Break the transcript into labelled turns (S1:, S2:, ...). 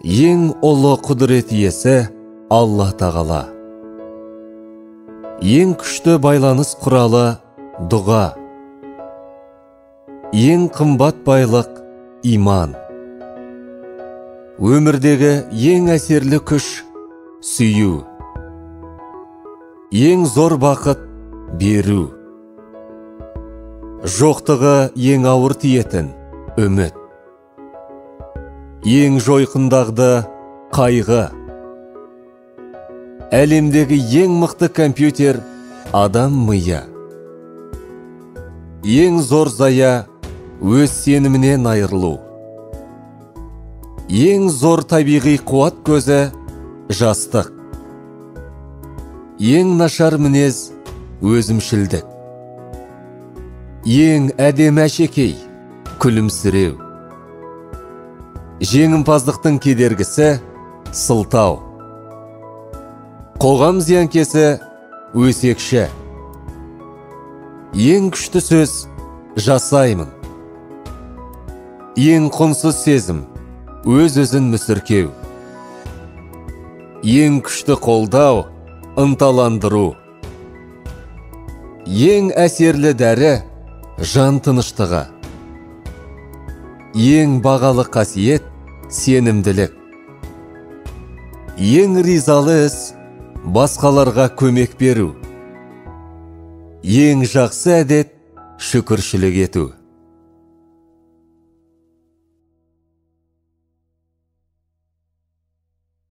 S1: Ең ұлы құдірет иесі Алла Тағала. Ең күшті байланыс құралы дұға. Ең қымбат байлық иман. Өмірдегі ең әсерлі күш сүю. Ең зор бақыт беру. Жоқтығы ең ауыр тиетін үміт. Ең жойқындағды қайғы. Әлемдегі ең мықты компьютер адам миы. Ең зор зая өз сенімінен айырылу. Ең зор табиғи қуат көзі жастық. Ең нашар мінез өзімшілдік. Ең әдемі әшекей күлімсіреу. Жеңімпаздықтың кедергісі сылтау. Қоғам зиянкесі өсекші. Ең күшті сөз жасаймын. Ең құнсыз сезім өз-өзін мүсіркеу. Ең күшті қолдау ынталандыру. Ең әсерлі дәрі жан тыныштығы. Ең бағалы қасиет сенімділік. Ең ризалы іс басқаларға көмек беру. Ең жақсы әдет шүкіршілік ету.